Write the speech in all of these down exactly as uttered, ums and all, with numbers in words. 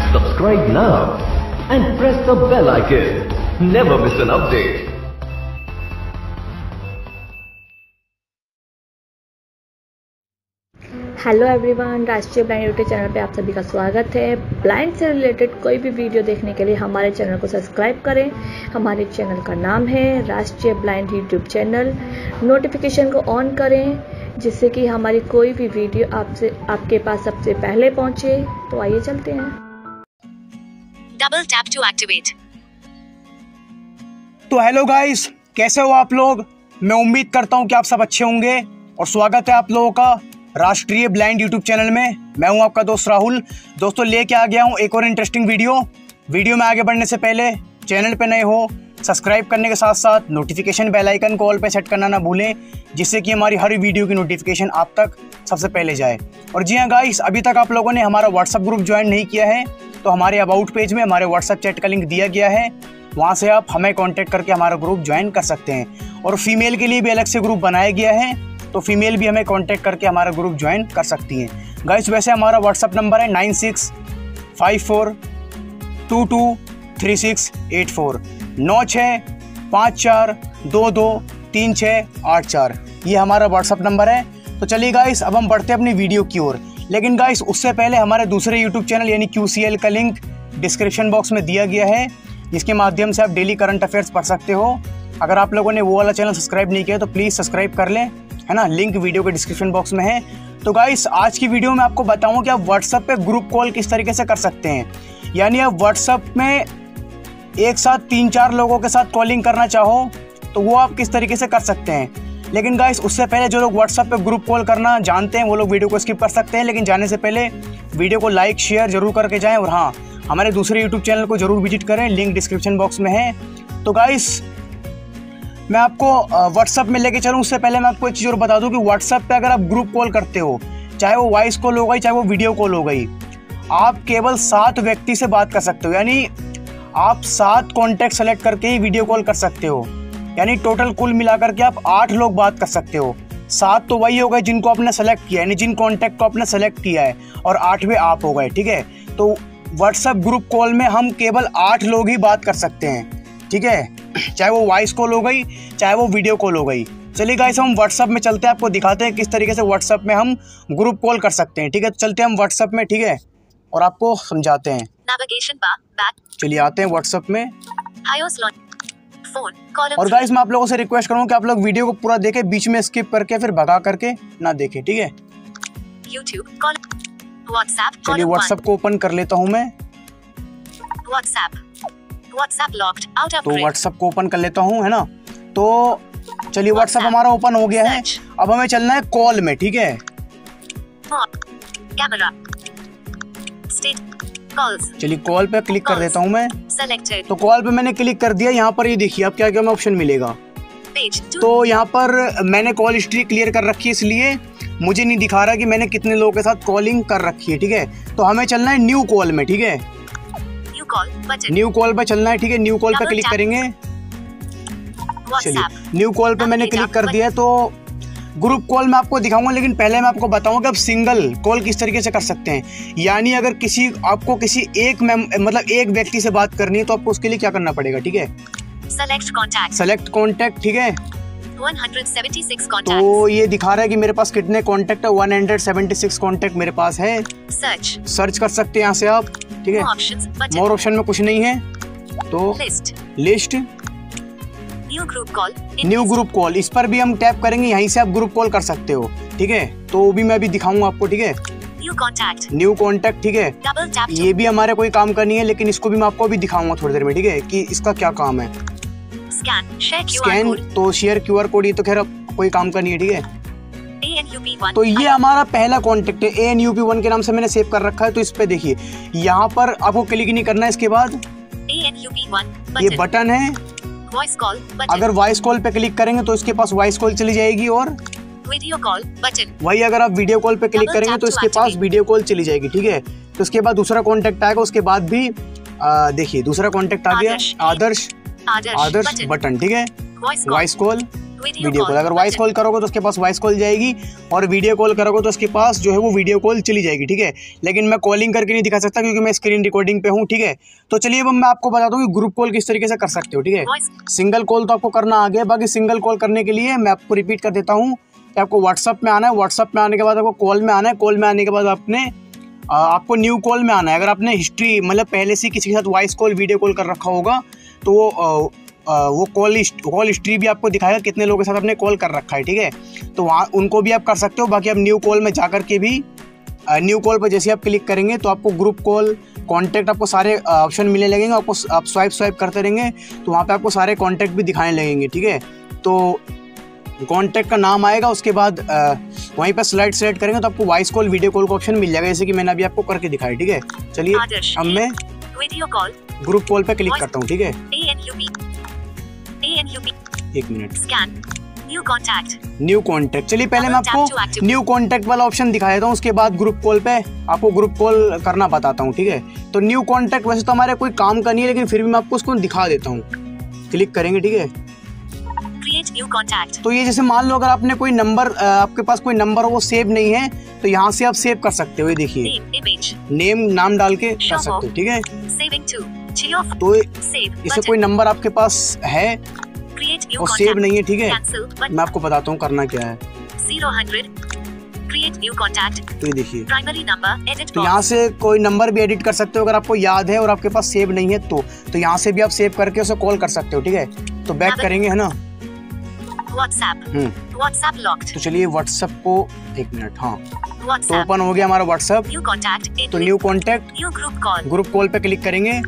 Subscribe now and press the bell icon. Never miss an update. Hello everyone, Rashtriya blind YouTube channel पे आप सभी का स्वागत है। ब्लाइंड से रिलेटेड कोई भी वीडियो देखने के लिए हमारे चैनल को सब्सक्राइब करें। हमारे चैनल का नाम है Rashtriya blind YouTube channel. Notification को ऑन करें जिससे कि हमारी कोई भी वीडियो आपसे आपके पास सबसे पहले पहुंचे। तो आइए चलते हैं। Double tap to activate. तो हेलो गाइस, कैसे हो आप लोग? मैं उम्मीद करता हूं कि आप सब अच्छे होंगे और स्वागत है आप लोगों का राष्ट्रीय ब्लाइंड यूट्यूब चैनल में। मैं हूं आपका दोस्त राहुल। दोस्तों, लेके आ गया हूं एक और इंटरेस्टिंग वीडियो। वीडियो में आगे बढ़ने से पहले चैनल पे नए हो सब्सक्राइब करने के साथ साथ नोटिफिकेशन बेल आइकन को ऑल पे सेट करना ना भूलें, जिससे कि हमारी हर वीडियो की नोटिफिकेशन आप तक सबसे पहले जाए। और जी हाँ गाइस, अभी तक आप लोगों ने हमारा व्हाट्सअप ग्रुप ज्वाइन नहीं किया है तो हमारे अबाउट पेज में हमारे व्हाट्सअप चैट का लिंक दिया गया है। वहाँ से आप हमें कॉन्टैक्ट करके हमारा ग्रुप ज्वाइन कर सकते हैं। और फीमेल के लिए भी अलग से ग्रुप बनाया गया है, तो फीमेल भी हमें कांटेक्ट करके हमारा ग्रुप ज्वाइन कर सकती हैं। गाइस, वैसे हमारा व्हाट्सअप नंबर है nine six five four two two three six eight four नौ छः पाँच चार दो दो तीन छः आठ चार। ये हमारा व्हाट्सअप नंबर है। तो चलिए गाइस, अब हम बढ़ते हैं अपनी वीडियो की ओर। लेकिन गाइस, उससे पहले हमारे दूसरे यूट्यूब चैनल यानी क्यू सी एल का लिंक डिस्क्रिप्शन बॉक्स में दिया गया है, जिसके माध्यम से आप डेली करंट अफेयर्स पढ़ सकते हो। अगर आप लोगों ने वो वाला चैनल सब्सक्राइब नहीं किया तो प्लीज़ सब्सक्राइब कर लें, है ना। लिंक वीडियो के डिस्क्रिप्शन बॉक्स में है। तो गाइस, आज की वीडियो में आपको बताऊं कि आप व्हाट्सएप पे ग्रुप कॉल किस तरीके से कर सकते हैं। यानी आप व्हाट्सएप में एक साथ तीन चार लोगों के साथ कॉलिंग करना चाहो तो वो आप किस तरीके से कर सकते हैं। लेकिन गाइस, उससे पहले जो लोग व्हाट्सएप पे ग्रुप कॉल करना जानते हैं वो लोग वीडियो को स्किप कर सकते हैं। लेकिन जाने से पहले वीडियो को लाइक शेयर जरूर करके जाएँ। और हाँ, हमारे दूसरे यूट्यूब चैनल को जरूर विजिट करें, लिंक डिस्क्रिप्शन बॉक्स में है। तो गाइस, मैं आपको व्हाट्सअप में लेके चलूँ उससे पहले मैं आपको एक चीज़ और बता दूं कि व्हाट्सअप पे अगर आप ग्रुप कॉल करते हो, चाहे वो वॉइस कॉल हो गई चाहे वो वीडियो कॉल हो गई, आप केवल सात व्यक्ति से बात कर सकते हो। यानी आप सात कॉन्टैक्ट सेलेक्ट करके ही वीडियो कॉल कर सकते हो। यानी टोटल कुल मिलाकर के आप आठ लोग बात कर सकते हो। सात तो वही हो गए जिनको आपने सेलेक्ट किया, यानी जिन कॉन्टैक्ट को आपने सेलेक्ट किया है, और आठवें आप हो गए, ठीक है। तो व्हाट्सएप ग्रुप कॉल में हम केवल आठ लोग ही बात कर सकते हैं, ठीक है, चाहे वो वॉइस कॉल हो गई चाहे वो वीडियो कॉल हो गई। चलिए गाइस, हम व्हाट्सएप में चलते हैं, आपको दिखाते हैं किस तरीके से व्हाट्सएप में हम ग्रुप कॉल कर सकते हैं, ठीक है। तो चलते हैं हम व्हाट्सएप में, ठीक है, और आपको समझाते हैं। Navigation bar back. चलिए आते हैं व्हाट्सएप में। iOS phone column. और गाइस, मैं आप लोगों से रिक्वेस्ट करूंगा कि आप लोग वीडियो को पूरा देखें, बीच में स्किप करके फिर भगा करके ना देखें, ठीक है। YouTube column, WhatsApp. चलिए व्हाट्सएप को ओपन कर लेता हूं मैं। WhatsApp WhatsApp locked out of. तो व्हाट्सएप को ओपन कर लेता हूं, है ना। तो चलिए व्हाट्सएप हमारा ओपन हो गया है। अब हमें चलना है कॉल में, ठीक है। Camera state calls. चलिए कॉल पे क्लिक कर देता हूं मैं। सेलेक्टेड। तो कॉल पे मैंने क्लिक कर दिया। यहाँ पर ये देखिए अब क्या क्या में ऑप्शन मिलेगा। पेज तो यहाँ पर मैंने कॉल हिस्ट्री क्लियर कर रखी है, इसलिए मुझे नहीं दिखा रहा कि मैंने कितने लोगों के साथ कॉलिंग कर रखी है, ठीक है। तो हमें चलना है न्यू कॉल में, ठीक है। न्यू कॉल पे चलना है, ठीक है। न्यू कॉल पे क्लिक करेंगे। चलिए न्यू कॉल पे मैंने क्लिक कर दिया है। तो ग्रुप कॉल में आपको दिखाऊंगा, लेकिन पहले मैं आपको बताऊंगा कि आप सिंगल कॉल किस तरीके से कर सकते हैं। यानी अगर किसी आपको किसी एक मतलब एक व्यक्ति से बात करनी है तो आपको उसके लिए क्या करना पड़ेगा, ठीक है। Select contact. सेलेक्ट कॉन्टैक्ट, ठीक है। एक सौ छिहत्तर कॉन्टैक्ट्स। तो ये दिखा रहा है कि मेरे पास कितने कॉन्टैक्ट है। एक सौ छिहत्तर कॉन्टैक्ट मेरे पास है। सर्च सर्च कर सकते हैं यहाँ से आप, ठीक है। मोर ऑप्शन में कुछ नहीं है। तो list list new group call. New group call, इस पर भी हम टैप करेंगे, यहीं से आप ग्रुप कॉल कर सकते हो, ठीक है। तो वो भी मैं अभी दिखाऊंगा आपको, ठीक है। न्यू कॉन्टैक्ट न्यू कॉन्टैक्ट, ठीक है। Double tap. ये भी हमारे कोई काम का नहीं है, लेकिन इसको भी मैं आपको अभी दिखाऊंगा थोड़ी देर में, ठीक है, कि इसका क्या काम है। स्कैन शेयर स्कैन तो शेयर क्यू आर कोड, ये तो खैर कोई काम का नहीं है, ठीक है। A N U P one. तो ये हमारा पहला कॉन्टेक्ट है, A N U P one के नाम से मैंने सेव कर रखा है। तो इस पे देखिए, यहाँ पर आपको क्लिक नहीं करना है। इसके बाद A N U P one ये बटन है, वॉइस कॉल बटन। अगर वॉइस कॉल पे क्लिक करेंगे तो इसके पास वॉइस कॉल चली जाएगी। और वीडियो कॉल बटन, वही अगर आप वीडियो कॉल पे क्लिक करेंगे तो इसके पास वीडियो कॉल चली जाएगी, ठीक है। तो उसके बाद दूसरा कॉन्टेक्ट आएगा, उसके बाद भी देखिए दूसरा कॉन्टेक्ट आ गया, आदर्श आदर्श बटन, ठीक है। Voice call video call. अगर वॉइस कॉल करोगे तो उसके पास वॉइस कॉल जाएगी और वीडियो कॉल करोगे तो उसके पास जो है वो वीडियो कॉल चली जाएगी, ठीक है। लेकिन मैं कॉलिंग करके नहीं दिखा सकता क्योंकि मैं स्क्रीन रिकॉर्डिंग पे हूँ, ठीक है। तो चलिए अब मैं आपको बता दूँ कि ग्रुप कॉल किस तरीके से कर सकते हो, ठीक है। सिंगल कॉल तो आपको करना आ गया, बाकी सिंगल कॉल करने के लिए मैं आपको रिपीट कर देता हूँ कि आपको व्हाट्सअप में आना है, व्हाट्सअप में आने के बाद आपको कॉल में आना है, कॉल में आने के बाद आपने आपको न्यू कॉल में आना है। अगर आपने हिस्ट्री मतलब पहले से किसी के साथ वॉइस कॉल वीडियो कॉल कर रखा होगा तो वो वो कॉल कॉल हिस्ट्री भी आपको दिखाएगा कितने लोगों के साथ आपने कॉल कर रखा है, ठीक है। तो वहाँ उनको भी आप कर सकते हो। बाकी आप न्यू कॉल में जा कर के भी न्यू कॉल पर जैसे आप क्लिक करेंगे तो आपको ग्रुप कॉल कॉन्टैक्ट आपको सारे ऑप्शन मिलने लगेंगे। आपको आप स्वाइप स्वाइप करते रहेंगे तो वहाँ पे आपको सारे कॉन्टैक्ट भी दिखाने लगेंगे, ठीक है। तो कॉन्टैक्ट का नाम आएगा, उसके बाद वहीं पर स्लाइड सेलेक्ट करेंगे तो आपको वॉइस कॉल वीडियो कॉल का ऑप्शन मिल जाएगा, जैसे कि मैंने अभी आपको करके दिखाया, ठीक है। चलिए अब मैं वीडियो कॉल ग्रुप कॉल पे क्लिक करता हूँ, ठीक है। एक minute, scan new contact new contact. चलिए पहले मैं आपको न्यू कॉन्टैक्ट वाला ऑप्शन दिखा देता हूँ, उसके बाद ग्रुप कॉल पे आपको ग्रुप कॉल करना बताता हूँ, ठीक है। तो न्यू कॉन्टैक्ट वैसे तो हमारे कोई काम का नहीं है, लेकिन फिर भी मैं आपको उसको दिखा देता हूँ। क्लिक करेंगे, ठीक है। Create new contact. तो ये जैसे मान लो अगर आपने कोई नंबर आपके पास कोई नंबर हो वो सेव नहीं है तो यहाँ से आप सेव कर सकते हो। ये देखिए नेम नाम डाल के कर सकते हो, ठीक है। तो इसे कोई नंबर आपके पास है और सेव नहीं है, ठीक है। मैं आपको बताता हूँ करना क्या है। Create new contact. तो ये देखिए प्राइमरी नंबर एडिट। तो यहाँ से कोई नंबर भी एडिट कर सकते हो अगर आपको याद है और आपके पास सेव नहीं है तो तो यहाँ से भी आप सेव करके उसे कॉल कर सकते हो, ठीक है। तो बैक करेंगे, है ना। WhatsApp WhatsApp locked. तो चलिए व्हाट्सएप को एक मिनट, हाँ तो ओपन हो गया हमारा व्हाट्सएप। New contact. तो new contact new group call group call पे क्लिक करेंगे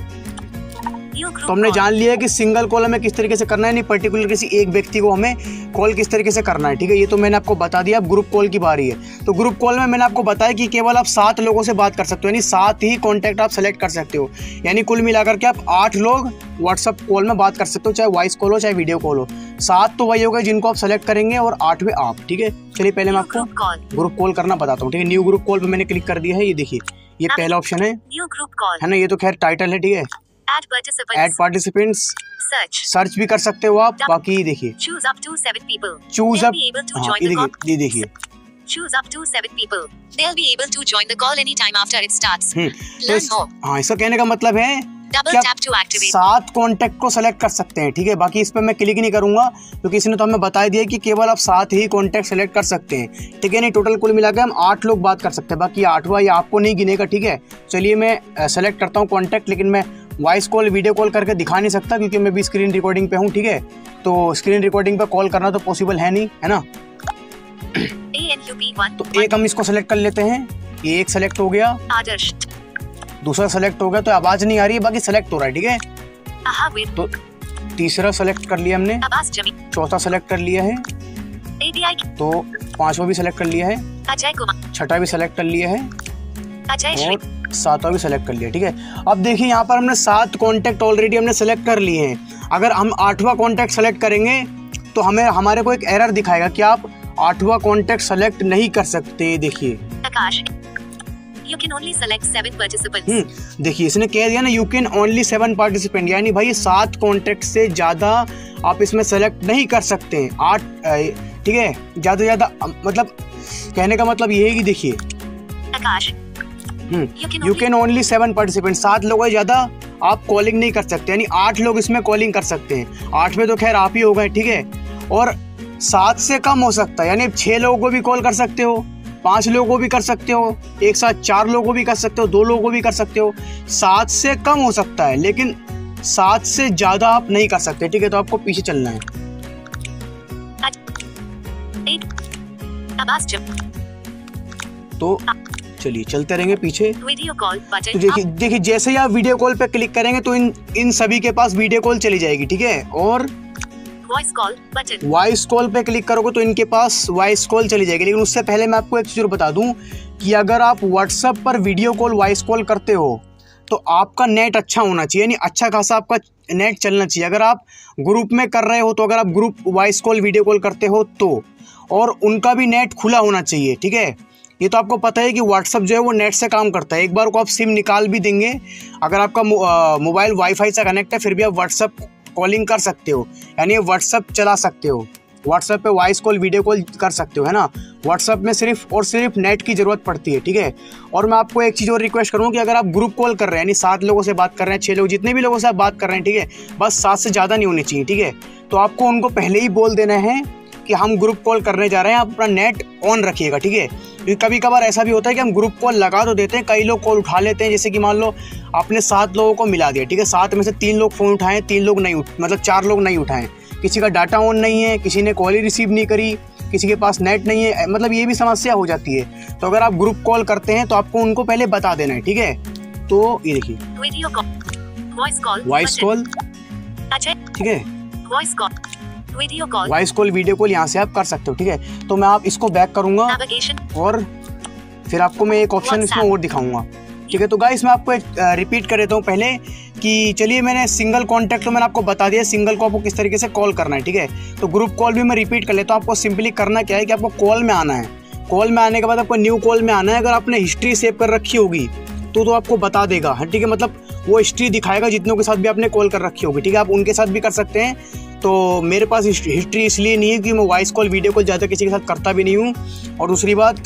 तो हमने जान लिया है कि सिंगल कॉल हमें किस तरीके से करना है, नहीं पर्टिकुलर किसी एक व्यक्ति को हमें कॉल किस तरीके से करना है, ठीक है। ये तो मैंने आपको बता दिया। अब ग्रुप कॉल की बारी है। तो ग्रुप कॉल में मैंने आपको बताया कि केवल आप सात लोगों से बात कर सकते हो, यानी सात ही कॉन्टैक्ट आप सेलेक्ट कर सकते हो। यानी कुल मिलाकर के आप आठ लोग व्हाट्सअप कॉल में बात कर सकते हो, चाहे वॉइस कॉल हो चाहे वीडियो कॉल हो। सात तो वही हो गए जिनको आप सेलेक्ट करेंगे और आठवें आप, ठीक है। चलिए पहले मैं आपको ग्रुप कॉल करना बताता हूँ, ठीक है। न्यू ग्रुप कॉल पे मैंने क्लिक कर दिया है। ये देखिए ये पहला ऑप्शन है, न्यू ग्रुप कॉल है ना। ये तो खैर टाइटल है, ठीक है। एड पार्टिसिपेंट्स सर्च सर्च भी कर सकते हो आप। बाकी देखिए choose up to seven people choose up ये देखिए choose up to seven people. They'll be able to join the call anytime after it starts. Learn more. हाँ, इसका कहने का मतलब है Double tap to activate. सात कॉन्टैक्ट को सेलेक्ट कर सकते हैं, ठीक है। बाकी इस पर मैं क्लिक नहीं करूंगा क्योंकि इसने तो हमें बता दिया कि केवल आप सात ही कॉन्टैक्ट सेलेक्ट कर सकते हैं, ठीक है। नहीं टोटल कुल मिलाकर हम आठ लोग बात कर सकते हैं। बाकी आठवां ये आपको नहीं गिनेगा, ठीक है। चलिए मैं सेलेक्ट करता हूँ कॉन्टैक्ट, लेकिन मैं वॉइस कॉल वीडियो कॉल करके दिखा नहीं सकता क्योंकि मैं भी स्क्रीन रिकॉर्डिंग पे हूँ, ठीक है। तो स्क्रीन रिकॉर्डिंग पे कॉल करना तो पॉसिबल है नहीं, है ना। तो एक हम इसको सेलेक्ट कर लेते हैं। ये एक सेलेक्ट हो गया, आदर्श दूसरा सेलेक्ट हो गया। तो आवाज नहीं आ रही है, बाकी सेलेक्ट हो रहा है, ठीक है। तो तीसरा सेलेक्ट कर लिया हमने, चौथा सेलेक्ट कर लिया है, तो पांचवा भी सेलेक्ट कर लिया है, छठा भी सेलेक्ट कर लिया है और सातवां भी सेलेक्ट कर लिया, ठीक है। अब देखिए यहाँ पर हमने सात कॉन्टैक्ट ऑलरेडी हमने सेलेक्ट कर लिए हैं। अगर हम आठवां कॉन्टैक्ट सेलेक्ट करेंगे तो हमें हमारे को एक एरर दिखाएगा कि आप आठवां कॉन्टैक्ट सेलेक्ट नहीं कर सकते। देखिए You can only select seven participants. हम्म देखिए इसने कह दिया ना you can only seven participant, यानी भाई सात कॉन्टैक्ट से ज्यादा आप इसमें सेलेक्ट नहीं कर सकते हैं। आठ, ठीक है, ज्यादा ज्यादा मतलब कहने का मतलब ये है कि देखिए you can only seven participant, सात लोगों से ज्यादा आप कॉलिंग नहीं कर सकते, यानी आठ लोग इसमें कॉलिंग कर सकते हैं। आठ में तो खैर आप ही हो गए, ठीक है। और सात से कम हो सकता है, यानी छह लोगों को भी कॉल कर सकते हो, पांच लोगों को भी कर सकते हो, एक साथ चार लोगों को भी कर सकते हो, दो लोगों को भी कर सकते हो। सात से कम हो सकता है लेकिन सात से ज्यादा आप नहीं कर सकते, ठीक है। तो आपको पीछे चलना है। तो चलिए चलते रहेंगे पीछे। Video call button. तो देखिए देखिए जैसे ही आप वीडियो कॉल पे क्लिक करेंगे तो इन इन सभी के पास वीडियो कॉल चली जाएगी, ठीक है। और voice call button, voice call पे क्लिक करोगे तो इनके पास वॉइस कॉल चली जाएगी। लेकिन उससे पहले मैं आपको एक चीज बता दूं कि अगर आप व्हाट्सएप पर वीडियो कॉल वॉइस कॉल करते हो तो आपका नेट अच्छा होना चाहिए, यानी अच्छा खासा आपका नेट चलना चाहिए। अगर आप ग्रुप में कर रहे हो तो अगर आप group voice call video call करते हो तो, और उनका भी नेट खुला होना चाहिए, ठीक है। ये तो आपको पता है कि व्हाट्सएप जो है वो नेट से काम करता है। एक बार को आप सिम निकाल भी देंगे, अगर आपका मोबाइल वाईफाई से कनेक्ट है फिर भी आप व्हाट्सएप कॉलिंग कर सकते हो, यानी व्हाट्सएप चला सकते हो। व्हाट्सएप पे वॉइस कॉल वीडियो कॉल कर सकते हो, है ना। व्हाट्सएप में सिर्फ और सिर्फ नेट की ज़रूरत पड़ती है, ठीक है। और मैं आपको एक चीज़ और रिक्वेस्ट करूँगा कि अगर आप ग्रुप कॉल कर रहे हैं, यानी सात लोगों से बात कर रहे हैं, छः लोग, जितने भी लोगों से आप बात कर रहे हैं, ठीक है, बस सात से ज़्यादा नहीं होनी चाहिए, ठीक है। तो आपको उनको पहले ही बोल देना है कि हम ग्रुप कॉल करने जा रहे हैं, आप अपना नेट ऑन रखिएगा, ठीक है। क्योंकि कभी कभार ऐसा भी होता है कि हम ग्रुप कॉल लगा तो देते हैं, कई लोग कॉल उठा लेते हैं। जैसे कि मान लो आपने सात लोगों को मिला दिया, ठीक है, सात में से तीन लोग फ़ोन उठाएं, तीन लोग नहीं उठ मतलब चार लोग नहीं उठाएं, किसी का डाटा ऑन नहीं है, किसी ने कॉल ही रिसीव नहीं करी, किसी के पास नेट नहीं है, मतलब ये भी समस्या हो जाती है। तो अगर आप ग्रुप कॉल करते हैं तो आपको उनको पहले बता देना है, ठीक है। तो ये देखिए वॉइस कॉल, वॉइस कॉल, ठीक है, voice call, video call, voice call video call यहाँ से आप कर सकते हो, ठीक है। तो मैं आप इसको बैक करूँगा और फिर आपको मैं एक ऑप्शन इसमें और दिखाऊंगा, ठीक है। तो गाइस मैं आपको रिपीट कर देता हूँ पहले कि चलिए मैंने सिंगल कॉन्टैक्ट तो मैंने आपको बता दिया, सिंगल को आपको किस तरीके से कॉल करना है, ठीक है। तो ग्रुप कॉल भी मैं रिपीट कर लेता हूँ। आपको सिंपली करना क्या है कि आपको कॉल में आना है, कॉल में आने के बाद आपको न्यू कॉल में आना है। अगर आपने हिस्ट्री सेव कर रखी होगी तो तो आपको बता देगा, ठीक है, मतलब वो हिस्ट्री दिखाएगा जितनों के साथ भी आपने कॉल कर रखी होगी, ठीक है। आप उनके साथ भी कर सकते हैं। तो मेरे पास हिस्ट्री इसलिए नहीं है कि मैं वॉइस कॉल वीडियो कॉल ज़्यादा किसी के साथ करता भी नहीं हूँ, और दूसरी बात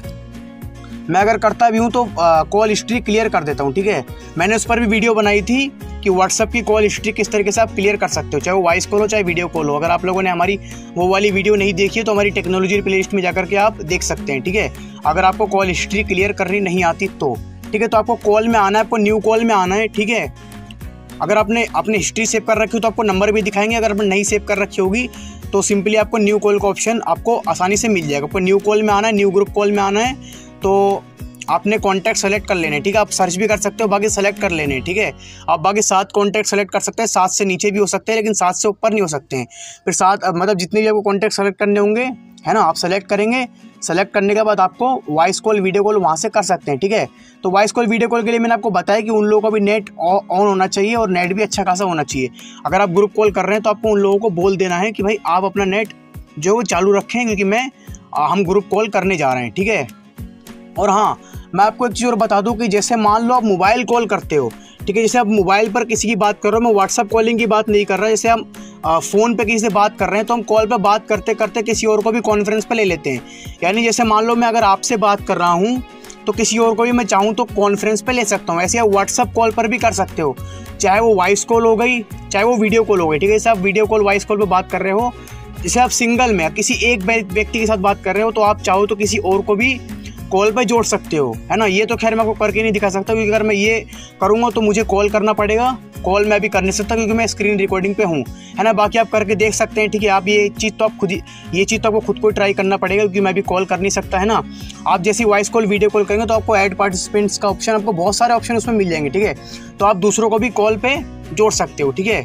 मैं अगर करता भी हूँ तो कॉल हिस्ट्री क्लियर कर देता हूँ, ठीक है। मैंने उस पर भी वीडियो बनाई थी कि व्हाट्सअप की कॉल हिस्ट्री किस तरीके से आप क्लियर कर सकते हो, चाहे वो वॉइस कॉल हो चाहे वीडियो कॉल हो। अगर आप लोगों ने हमारी वो वाली वीडियो नहीं देखी है तो हमारी टेक्नोलॉजी प्लेलिस्ट में जाकर के आप देख सकते हैं, ठीक है। अगर आपको कॉल हिस्ट्री क्लियर करनी नहीं आती तो, ठीक है। तो आपको कॉल में आना है, आपको न्यू कॉल में आना है, ठीक है। अगर आपने अपनी हिस्ट्री सेव कर रखी हो तो आपको नंबर भी दिखाएंगे, अगर आपने नहीं सेव कर रखी होगी तो सिंपली आपको न्यू कॉल का ऑप्शन आपको आसानी से मिल जाएगा। आपको न्यू कॉल में आना है, न्यू ग्रुप कॉल में आना है, तो आपने कॉन्टैक्ट सेलेक्ट कर लेने, ठीक है। आप सर्च भी कर सकते हो, बाकी सेलेक्ट कर लेने, ठीक है। आप बाकी सात कॉन्टैक्ट सेलेक्ट कर सकते हैं, सात से नीचे भी हो सकते हैं लेकिन सात से ऊपर नहीं हो सकते हैं। फिर सात मतलब जितने भी आपको कॉन्टैक्ट सेलेक्ट करने होंगे, है ना, आप सेलेक्ट करेंगे। सेलेक्ट करने के बाद आपको वॉइस कॉल वीडियो कॉल वहाँ से कर सकते हैं, ठीक है। तो वॉइस कॉल वीडियो कॉल के लिए मैंने आपको बताया कि उन लोगों का भी नेट ऑन होना चाहिए और नेट भी अच्छा खासा होना चाहिए। अगर आप ग्रुप कॉल कर रहे हैं तो आपको उन लोगों को बोल देना है कि भाई आप अपना नेट जो वो चालू रखें, क्योंकि मैं हम ग्रुप कॉल करने जा रहे हैं, ठीक है। और हाँ, मैं आपको एक चीज़ और बता दूं कि जैसे मान लो आप मोबाइल कॉल करते हो, ठीक है, जैसे आप मोबाइल पर किसी की बात कर रहे हो, मैं व्हाट्सअप कॉलिंग की बात नहीं कर रहा। जैसे हम फ़ोन पे किसी से बात कर रहे हैं तो हम कॉल पे बात करते करते किसी और को भी कॉन्फ्रेंस पे ले लेते हैं। यानी जैसे मान लो मैं अगर आपसे बात कर रहा हूँ तो किसी और को भी मैं चाहूँ तो कॉन्फ्रेंस पे ले सकता हूँ। ऐसे आप व्हाट्सअप कॉल पर भी कर सकते हो, चाहे वो वॉइस कॉल हो गई चाहे वो वीडियो कॉल हो गई, ठीक है। जैसे आप वीडियो कॉल वॉइस कॉल पर बात कर रहे हो, जैसे आप सिंगल में किसी एक व्यक्ति के साथ बात कर रहे हो तो आप चाहो तो किसी और को भी कॉल पे जोड़ सकते हो, है ना। ये तो खैर मैं आपको करके नहीं दिखा सकता, क्योंकि अगर मैं ये करूँगा तो मुझे कॉल करना पड़ेगा। कॉल मैं भी कर नहीं सकता क्योंकि मैं स्क्रीन रिकॉर्डिंग पे हूँ, है ना। बाकी आप करके देख सकते हैं, ठीक है। आप ये चीज़ तो आप खुद ही ये चीज़ तो आपको खुद को ट्राई करना पड़ेगा, क्योंकि मैं भी कॉल कर नहीं सकता, है ना। आप जैसी वॉइस कॉल वीडियो कॉल करेंगे तो आपको ऐड पार्टिसिपेंट्स का ऑप्शन, आपको बहुत सारे ऑप्शन उसमें मिल जाएंगे, ठीक है। तो आप दूसरों को भी कॉल पे जोड़ सकते हो, ठीक है।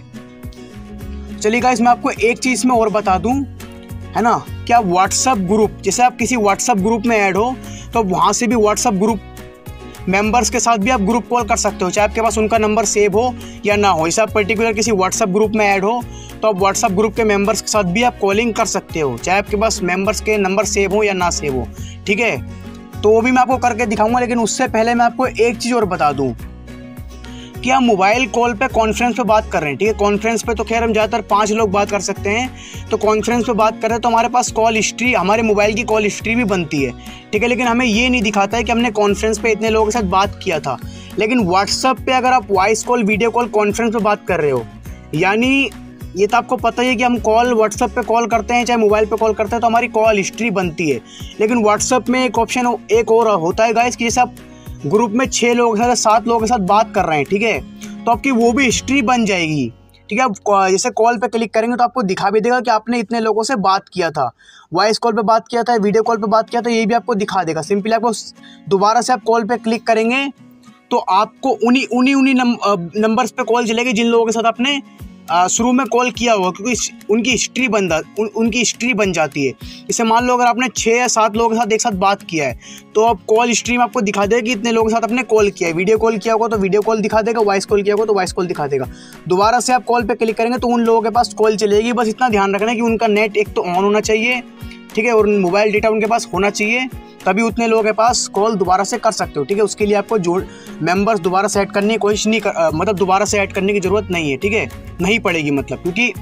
चलिए गाइस, मैं आपको एक चीज़ में और बता दूँ, है ना, कि आप व्हाट्सअप ग्रुप, जैसे आप किसी व्हाट्सअप ग्रुप में ऐड हो तो वहाँ से भी व्हाट्सअप ग्रुप मेंबर्स के साथ भी आप ग्रुप कॉल कर सकते हो, चाहे आपके पास उनका नंबर सेव हो या ना हो। जैसे आप पर्टिकुलर किसी व्हाट्सअप ग्रुप में ऐड हो तो आप व्हाट्सअप ग्रुप के मेंबर्स के साथ भी आप कॉलिंग कर सकते हो, चाहे आपके पास मेंबर्स के नंबर सेव हो या ना सेव हो, ठीक है। तो वो भी मैं आपको करके दिखाऊंगा, लेकिन उससे पहले मैं आपको एक चीज़ और बता दूँ कि हम मोबाइल कॉल पे कॉन्फ्रेंस पे बात कर रहे हैं, ठीक है। कॉन्फ्रेंस पे तो खैर हम ज़्यादातर पाँच लोग बात कर सकते हैं, तो कॉन्फ्रेंस पे बात कर रहे हैं तो हमारे पास कॉल हिस्ट्री, हमारे मोबाइल की कॉल हिस्ट्री भी बनती है, ठीक है। लेकिन हमें ये नहीं दिखाता है कि हमने कॉन्फ्रेंस पे इतने लोगों के साथ बात किया था। लेकिन व्हाट्सअप पे अगर आप voice call video call conference पे बात कर रहे हो, यानी ये तो आपको पता ही है कि हम कॉल व्हाट्सअप पे कॉल करते हैं चाहे मोबाइल पे कॉल करते हैं तो हमारी कॉल हिस्ट्री बनती है। लेकिन व्हाट्सअप में एक ऑप्शन एक और होता है गाइस कि जैसे आप ग्रुप में छः लोग हैं, सात लोगों के साथ बात कर रहे हैं, ठीक है, तो आपकी वो भी हिस्ट्री बन जाएगी, ठीक है। आप जैसे कॉल पे क्लिक करेंगे तो आपको दिखा भी देगा कि आपने इतने लोगों से बात किया था, वॉइस कॉल पे बात किया था, वीडियो कॉल पे बात किया था, ये भी आपको दिखा देगा। सिंपली आपको दोबारा से आप कॉल पे क्लिक करेंगे तो आपको उन्हीं उन्हीं उन्हीं नंबर्स पे कॉल चलेगी जिन लोगों के साथ आपने शुरू में कॉल किया हुआ, क्योंकि उनकी हिस्ट्री बन उन, उनकी हिस्ट्री बन जाती है। जैसे मान लो अगर आपने छः या सात लोगों के साथ एक साथ बात किया है तो अब कॉल हिस्ट्री में आपको दिखा देगा कि इतने लोगों के साथ आपने कॉल किया है। वीडियो कॉल किया होगा तो वीडियो कॉल दिखा देगा, वॉइस कॉल किया होगा तो वॉइस कॉल दिखा देगा। दोबारा से आप कॉल पे क्लिक करेंगे तो उन लोगों के पास कॉल चलेगी। बस इतना ध्यान रखना है कि उनका नेट एक तो ऑन होना चाहिए, ठीक है, और मोबाइल डेटा उनके पास होना चाहिए, तभी उतने लोगों के पास कॉल दोबारा से कर सकते हो, ठीक है। उसके लिए आपको जोड़ मेंबर्स दोबारा से ऐड करने की कोशिश नहीं कर, मतलब दोबारा से ऐड करने की ज़रूरत नहीं है, ठीक है, नहीं पड़ेगी मतलब, क्योंकि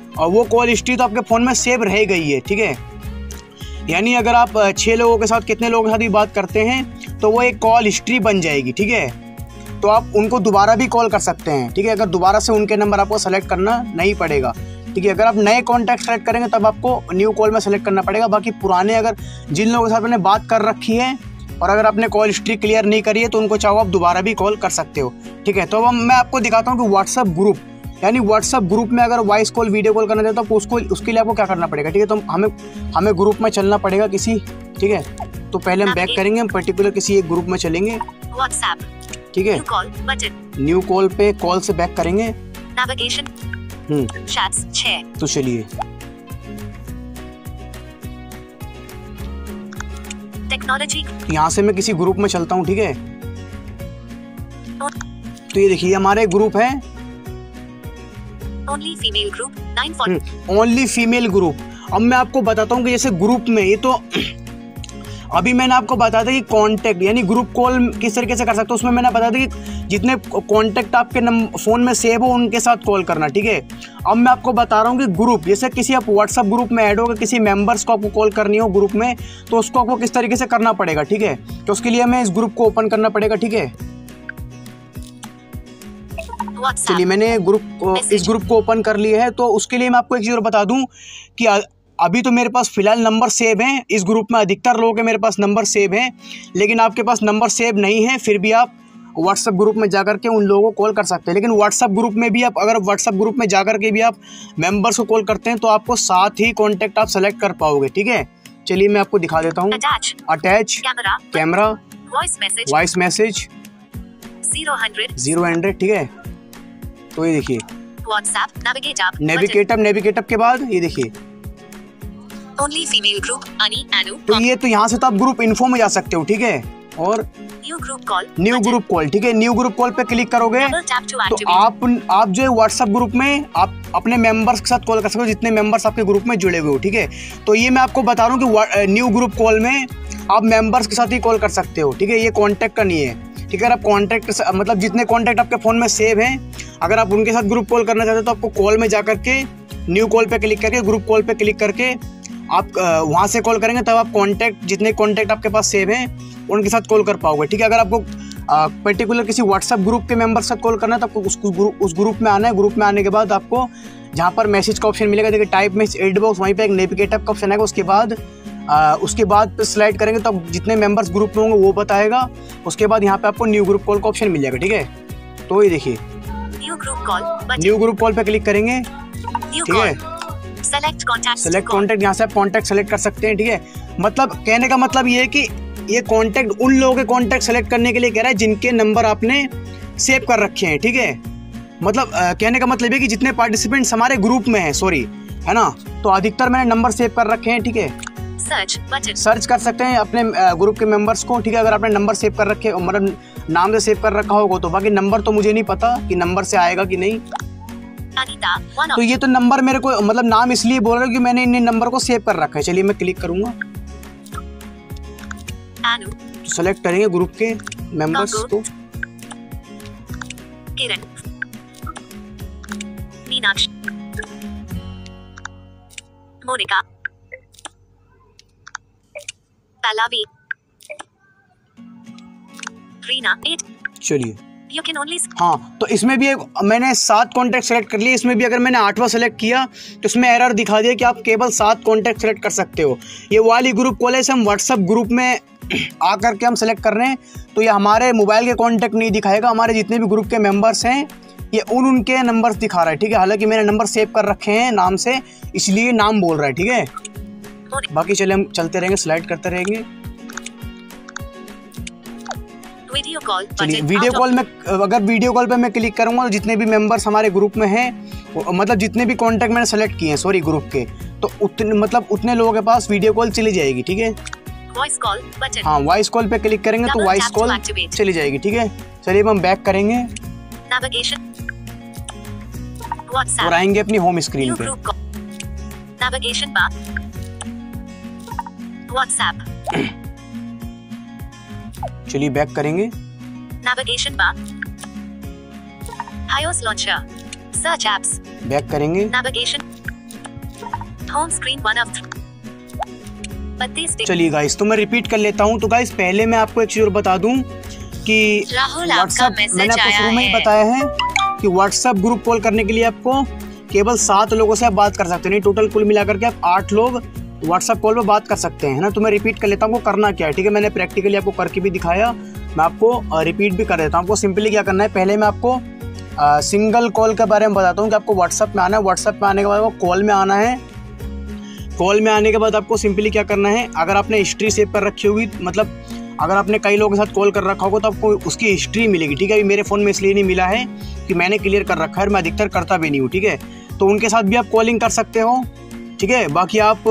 और वो कॉल हिस्ट्री तो आपके फ़ोन में सेव रह गई है, ठीक है। यानी अगर आप छः लोगों के साथ, कितने लोगों के साथ भी बात करते हैं तो वो एक कॉल हिस्ट्री बन जाएगी, ठीक है। तो आप उनको दोबारा भी कॉल कर सकते हैं, ठीक है। अगर दोबारा से उनके नंबर आपको सेलेक्ट करना नहीं पड़ेगा, ठीक है। अगर आप नए कॉन्टैक्ट सेलेक्ट करेंगे तब आपको न्यू कॉल में सेलेक्ट करना पड़ेगा। बाकी पुराने अगर जिन लोगों के साथ आपने बात कर रखी है और अगर आपने कॉल हिस्ट्री क्लियर नहीं करी है तो उनको चाहो आप दोबारा भी कॉल कर सकते हो, ठीक है। तो अब मैं आपको दिखाता हूँ कि व्हाट्सअप ग्रुप, यानी व्हाट्सअप ग्रुप में अगर वॉइस कॉल, वीडियो कॉल करना चाहते हो तो उसको उसके लिए आपको क्या करना पड़ेगा, ठीक है। तो हमें हमें ग्रुप में चलना पड़ेगा किसी, ठीक है। तो पहले हम बैक करेंगे, हम पर्टिकुलर किसी एक ग्रुप में चलेंगे, व्हाट्सएप, ठीक है। New call button, new call पे कॉल से बैक करेंगे, नेविगेशन, हम्म चैट्स छह, तो चलिए टेक्नोलॉजी, यहाँ से मैं किसी ग्रुप में चलता हूँ, ठीक है। तो ये देखिए हमारे ग्रुप है only female group nine four, only female group. अब मैं आपको बताता हूँ कि जैसे ग्रुप में ये तो अभी मैंने आपको बताया था कि कांटेक्ट यानी ग्रुप कॉल किस तरीके से कर सकते हो, उसमें मैंने बताया था कि जितने कांटेक्ट आपके फ़ोन में सेव हो उनके साथ कॉल करना, ठीक है। अब मैं आपको बता रहा हूँ कि ग्रुप, जैसे किसी आप व्हाट्सअप ग्रुप में ऐड होगा, किसी मेंबर्स को आपको कॉल करनी हो ग्रुप में, तो उसको आपको किस तरीके से करना पड़ेगा, ठीक है। तो उसके लिए हमें इस ग्रुप को ओपन करना पड़ेगा, ठीक है। चलिए मैंने ग्रुप इस ग्रुप को ओपन कर लिया है। तो उसके लिए मैं आपको एक चीज़ और बता दूं कि अभी तो मेरे पास फिलहाल नंबर सेव हैं इस ग्रुप में, अधिकतर लोगों के मेरे पास नंबर सेव हैं। लेकिन आपके पास नंबर सेव नहीं है फिर भी आप व्हाट्सएप ग्रुप में जाकर के उन लोगों को कॉल कर सकते हैं। लेकिन व्हाट्सएप ग्रुप में भी आप अगर व्हाट्सएप ग्रुप में जाकर के भी आप मेंबर्स को कॉल करते हैं तो आपको साथ ही कॉन्टैक्ट आप सेलेक्ट कर पाओगे, ठीक है। चलिए मैं आपको दिखा देता हूँ। Attach camera, voice message, zero hundred, ठीक है। तो ये देखिए WhatsApp, navigate up, navigate up, navigate up के बाद ये देखिए ओनली फीमेल ग्रुप अनी अनु। तो ये तो यहाँ से तो आप ग्रुप इन्फो में जा सकते हो, ठीक है। और new group call, new group call, ठीक है। न्यू ग्रुप कॉल पे क्लिक करोगे तो आप आप जो है व्हाट्सएप ग्रुप में आप अपने मेंबर्स के साथ कॉल कर सकते हो जितने मेंबर्स आपके ग्रुप में जुड़े हुए हो, ठीक है। तो ये मैं आपको बता रहा हूँ कि न्यू ग्रुप कॉल में आप मेंबर्स के साथ ही कॉल कर सकते हो, ठीक है। ये कॉन्टैक्ट का नहीं है, ठीक है। आप कॉन्टैक्ट मतलब जितने कॉन्टैक्ट आपके फ़ोन में सेव हैं अगर आप उनके साथ ग्रुप कॉल करना चाहते हो तो आपको कॉल में जा करके न्यू कॉल पे क्लिक करके ग्रुप कॉल पे क्लिक करके आप वहाँ से कॉल करेंगे तब आप कॉन्टैक्ट जितने कॉन्टैक्ट आपके पास सेव हैं उनके साथ कॉल कर पाओगे, ठीक है। अगर आपको पर्टिकुलर किसी व्हाट्सएप ग्रुप के मेंबर के साथ कॉल करना है तो आपको उस ग्रुप उस ग्रुप में आना है। ग्रुप में आने के बाद आपको जहाँ पर मैसेज का ऑप्शन मिलेगा, देखिए टाइप मैसेज एड बॉक्स, वहीं पर एक नेविगेट अप का ऑप्शन आएगा। उसके बाद आ, उसके बाद स्लाइड करेंगे तो जितने मेंबर्स ग्रुप में होंगे वो बताएगा। उसके बाद यहाँ पे आपको न्यू ग्रुप कॉल का ऑप्शन मिल जाएगा, ठीक है। तो ये देखिए new group call, new group call पे क्लिक करेंगे, ठीक है। सेलेक्ट कॉन्टैक्ट, सेलेक्ट कॉन्टैक्ट, यहाँ से आप कॉन्टैक्ट सेलेक्ट कर सकते हैं, ठीक है। मतलब कहने का मतलब ये है कि ये कॉन्टैक्ट उन लोगों के कॉन्टैक्ट सेलेक्ट करने के लिए कह रहा है जिनके नंबर आपने सेव कर रखे हैं, ठीक है। मतलब आ, कहने का मतलब ये कि जितने पार्टिसिपेंट्स हमारे ग्रुप में हैं, सॉरी, है ना। तो अधिकतर मैंने नंबर सेव कर रखे हैं, ठीक है। सर्च बटन, सर्च कर सकते हैं अपने ग्रुप के मेंबर्स को, ठीक है। अगर आपने नंबर सेव कर रखे मतलब नाम से सेव कर रखा होगा तो, बाकी नंबर तो मुझे नहीं पता कि नंबर से आएगा कि नहीं। अनीता, तो ये तो नंबर मेरे को मतलब नाम इसलिए बोल रहा हूँ कि मैंने इन नंबर को सेव कर रखा है। चलिए मैं क्लिक करूंगा, अनु, तो सेलेक्ट करेंगे ग्रुप के मेंबर्स को। किरण, मीनाक्षी, मोनिका, पल्लवी, रीना, एट। चलिए You can only... हाँ, तो इसमें भी एक मैंने सात कॉन्टैक्ट सेलेक्ट कर लिए। इसमें भी अगर मैंने आठवां सेलेक्ट किया तो इसमें एरर दिखा दिया कि आप केवल सात कॉन्टैक्ट सेलेक्ट कर सकते हो। ये वाली ग्रुप कॉल है, हम व्हाट्सएप ग्रुप में आकर के हम सेलेक्ट कर रहे हैं तो ये हमारे मोबाइल के कॉन्टैक्ट नहीं दिखाएगा, हमारे जितने भी ग्रुप के मेंबर्स हैं ये उन उनके नंबर्स दिखा रहा है, ठीक है। हालांकि मैंने नंबर सेव कर रखे हैं नाम से, इसलिए नाम बोल रहा है, ठीक है। बाकी चले हम चलते रहेंगे, स्लाइड करते रहेंगे। वीडियो कॉल, चलिए वीडियो कॉल में अगर वीडियो कॉल पे मैं क्लिक करूंगा तो जितने भी मेंबर्स हमारे ग्रुप में हैं मतलब जितने भी कॉन्टैक्ट मैंने सेलेक्ट किए हैं सॉरी ग्रुप के, तो उतने मतलब उतने लोगों के पास वीडियो कॉल चली जाएगी, ठीक है। वॉइस कॉल बटन, हाँ वॉइस कॉल पे क्लिक करेंगे तो वॉइस कॉल चली जाएगी, ठीक है। चलिए हम बैक करेंगे, नेविगेशन, और आएंगे अपनी होम स्क्रीन पे। नेविगेशन बार, व्हाट्सएप, चलिए बैक करेंगे, navigation bar, iOS launcher, search apps, back करेंगे, navigation, Home screen one of पत्ते स्टिक। चलिए गाइस, तो मैं रिपीट कर लेता हूँ। तो गाइस पहले मैं आपको एक चीज और बता दूं कि राहुल आपका मैसेज मैंने आपको आया शुरू में ही है। बताया है कि व्हाट्सएप ग्रुप कॉल करने के लिए आपको केवल सात लोगों से आप बात कर सकते हैं। नहीं, टोटल कुल मिलाकर के आप आठ लोग व्हाट्सएप कॉल पे बात कर सकते हैं, है ना। तो मैं रिपीट कर लेता हूँ आपको करना क्या है, ठीक है। मैंने प्रैक्टिकली आपको करके भी दिखाया, मैं आपको रिपीट भी कर देता हूँ। आपको सिंपली क्या करना है, पहले मैं आपको सिंगल कॉल के बारे में बताता हूँ कि आपको व्हाट्सएप में आना है। व्हाट्सएप में आने के बाद आपको कॉल में आना है। कॉल में आने के बाद आपको सिंपली क्या करना है, अगर आपने हिस्ट्री सेव कर रखी होगी, मतलब अगर आपने कई लोगों के साथ कॉल कर रखा होगा तो आपको उसकी हिस्ट्री मिलेगी, ठीक है। अभी मेरे फ़ोन में इसलिए नहीं मिला है कि मैंने क्लियर कर रखा है, मैं अधिकतर करता भी नहीं हूँ, ठीक है। तो उनके साथ भी आप कॉलिंग कर सकते हो, ठीक है। बाकी आप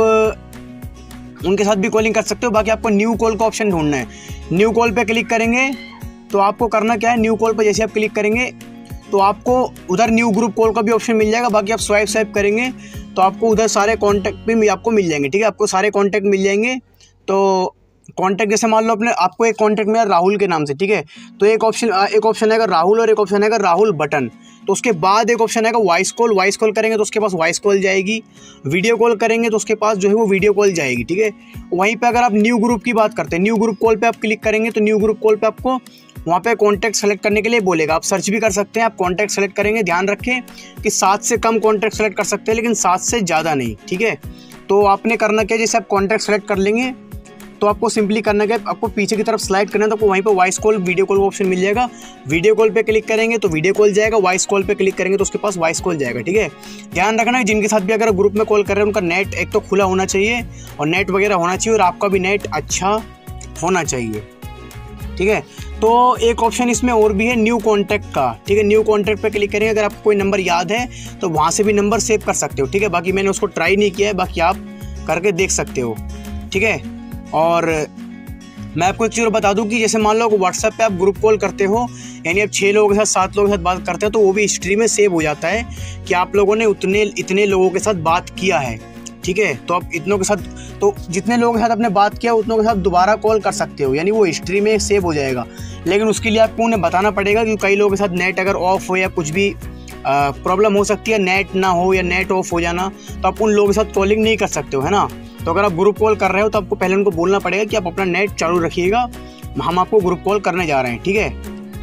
उनके साथ भी कॉलिंग कर सकते हो। बाकी आपको न्यू कॉल का ऑप्शन ढूंढना है। न्यू कॉल पे क्लिक करेंगे तो आपको करना क्या है, न्यू कॉल पे जैसे आप क्लिक करेंगे तो आपको उधर न्यू ग्रुप कॉल का भी ऑप्शन मिल जाएगा। बाकी आप स्वाइप स्वाइप करेंगे तो आपको उधर सारे कॉन्टैक्ट भी आपको मिल जाएंगे, ठीक है। आपको सारे कॉन्टैक्ट मिल जाएंगे। तो कॉन्टैक्ट जैसे मान लो अपने आपको एक कॉन्टैक्ट मिला राहुल के नाम से, ठीक है। तो एक ऑप्शन एक ऑप्शन आएगा राहुल और एक ऑप्शन आएगा राहुल बटन। तो उसके बाद एक ऑप्शन आएगा वॉइस कॉल। वॉइस कॉल करेंगे तो उसके पास वॉइस कॉल जाएगी। वीडियो कॉल करेंगे तो उसके पास जो है वो वीडियो कॉल जाएगी, ठीक है। वहीं पे अगर आप न्यू ग्रुप की बात करते हैं, न्यू ग्रुप कॉल पे आप क्लिक करेंगे तो न्यू ग्रुप कॉल पे आपको वहाँ पे कॉन्टैक्ट सेलेक्ट करने के लिए बोलेगा। आप सर्च भी कर सकते हैं। आप कॉन्टैक्ट सेलेक्ट करेंगे, ध्यान रखें कि सात से कम कॉन्टैक्ट सेलेक्ट कर सकते हैं, लेकिन सात से ज़्यादा नहीं, ठीक है। तो आपने करना क्या, जैसे आप कॉन्टैक्ट सेलेक्ट कर लेंगे तो आपको सिंपली करना क्या, आपको पीछे की तरफ स्लाइड करना है। तो आपको वहीं पे वॉइस कॉल वीडियो कॉल का ऑप्शन मिल जाएगा। वीडियो कॉल पे क्लिक करेंगे तो वीडियो कॉल जाएगा, वॉइस कॉल पे क्लिक करेंगे तो उसके पास वॉइस कॉल जाएगा, ठीक है। ध्यान रखना है जिनके साथ भी अगर ग्रुप में कॉल कर रहे हैं उनका नेट एक तो खुला होना चाहिए और नेट वगैरह होना चाहिए और आपका भी नेट अच्छा होना चाहिए, ठीक है। तो एक ऑप्शन इसमें और भी है न्यू कॉन्टैक्ट का, ठीक है। न्यू कॉन्टैक्ट पे क्लिक करेंगे, अगर आपको कोई नंबर याद है तो वहाँ से भी नंबर सेव कर सकते हो, ठीक है। बाकी मैंने उसको ट्राई नहीं किया है, बाकी आप करके देख सकते हो, ठीक है। और मैं आपको एक चीज़ और बता दूं कि जैसे मान लो व्हाट्सएप पे आप ग्रुप कॉल करते हो, यानी आप छः लोगों के साथ सात लोगों के साथ बात करते हो तो वो भी हिस्ट्री में सेव हो जाता है कि आप लोगों ने उतने इतने लोगों के साथ बात किया है, ठीक है। तो आप इतनों के साथ, तो जितने लोगों के साथ आपने बात किया उतनों के साथ दोबारा कॉल कर सकते हो, यानी वो हिस्ट्री में सेव हो जाएगा। लेकिन उसके लिए आपको उन्हें बताना पड़ेगा कि कई लोगों के साथ नेट अगर ऑफ हो या कुछ भी प्रॉब्लम हो सकती है, नेट ना हो या नेट ऑफ हो जाना, तो आप उन लोगों के साथ कॉलिंग नहीं कर सकते हो, है ना। तो अगर आप ग्रुप कॉल कर रहे हो तो आपको पहले उनको बोलना पड़ेगा कि आप अपना नेट चालू रखिएगा, हम आपको ग्रुप कॉल करने जा रहे हैं, ठीक है।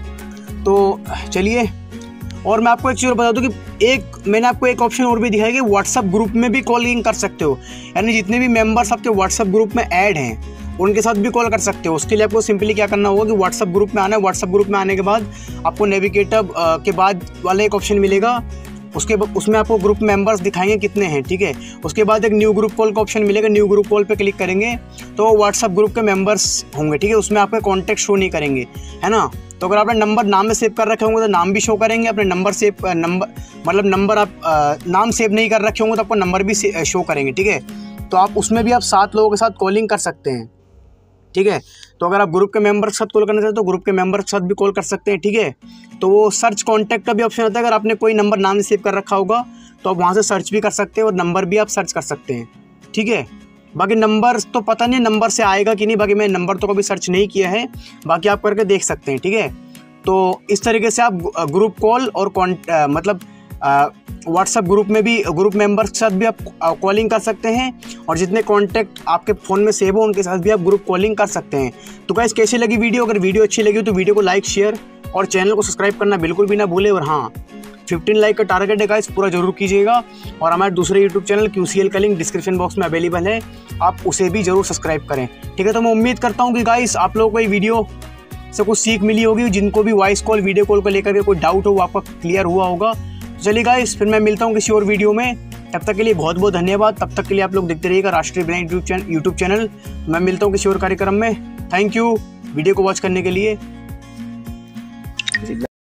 तो चलिए, और मैं आपको एक चीज़ और बता दूं कि एक मैंने आपको एक ऑप्शन और भी दिखाया कि व्हाट्सएप ग्रुप में भी कॉलिंग कर सकते हो, यानी जितने भी मेंबर्स आपके व्हाट्सएप ग्रुप में ऐड हैं उनके साथ भी कॉल कर सकते हो। उसके लिए आपको सिंपली क्या करना होगा कि व्हाट्सएप ग्रुप में आना है। व्हाट्सएप ग्रुप में आने के बाद आपको नेविगेटर के बाद वाला एक ऑप्शन मिलेगा, उसके उसमें आपको ग्रुप मेंबर्स दिखाएंगे कितने हैं, ठीक है। उसके बाद एक न्यू ग्रुप कॉल का ऑप्शन मिलेगा। न्यू ग्रुप कॉल पे क्लिक करेंगे तो व्हाट्सएप ग्रुप के मेंबर्स होंगे, ठीक है। उसमें आपके कॉन्टैक्ट शो नहीं करेंगे, है ना। तो अगर आपने नंबर नाम में सेव कर रखे होंगे तो नाम भी शो करेंगे। अपने नंबर सेव नंबर मतलब नंबर आप आ, नाम सेव नहीं कर रखे होंगे तो आपको नंबर भी शो करेंगे, ठीक है। तो आप उसमें भी आप सात लोगों के साथ कॉलिंग कर सकते हैं, ठीक है। तो अगर आप ग्रुप के मेंबर के साथ कॉल करना चाहते हो तो ग्रुप के मेंबर के साथ भी कॉल कर सकते हैं, ठीक है। तो वो सर्च कॉन्टैक्ट का भी ऑप्शन आता है। अगर आपने कोई नंबर नाम सेव कर रखा होगा तो आप वहाँ से सर्च भी कर सकते हैं और नंबर भी आप सर्च कर सकते हैं, ठीक है। बाकी नंबर तो पता नहीं नंबर से आएगा कि नहीं, बाकी मैं नंबर तो कभी सर्च नहीं किया है, बाकी आप करके देख सकते हैं, ठीक है। तो इस तरीके से आप ग्रुप कॉल और मतलब व्हाट्सएप ग्रुप में भी ग्रुप मेंबर्स के साथ भी आप कॉलिंग कर सकते हैं और जितने कॉन्टैक्ट आपके फ़ोन में सेव हो उनके साथ भी आप ग्रुप कॉलिंग कर सकते हैं। तो गाइस, कैसी लगी वीडियो? अगर वीडियो अच्छी लगी तो वीडियो को लाइक शेयर और चैनल को सब्सक्राइब करना बिल्कुल भी ना भूले। और हाँ, पंद्रह लाइक का टारगेट है गाइस, पूरा जरूर कीजिएगा। और हमारे दूसरे यूट्यूब चैनल क्यूसीएल का लिंक डिस्क्रिप्शन बॉक्स में अवेलेबल है, आप उसे भी जरूर सब्सक्राइब करें, ठीक है। तो मैं उम्मीद करता हूँ कि गाइस आप लोगों को ये वीडियो से कुछ सीख मिली होगी। जिनको भी वॉइस कॉल वीडियो कॉल को लेकर के कोई डाउट हो वो आपका क्लियर हुआ होगा। चलिए गाइस, फिर मैं मिलता हूँ किसी और वीडियो में। तब तक के लिए बहुत बहुत धन्यवाद। तब तक के लिए आप लोग देखते रहिएगा राष्ट्रीय ब्लाइंड यूट्यूब चैनल। मैं मिलता हूँ किसी और कार्यक्रम में। थैंक यू वीडियो को वॉच करने के लिए।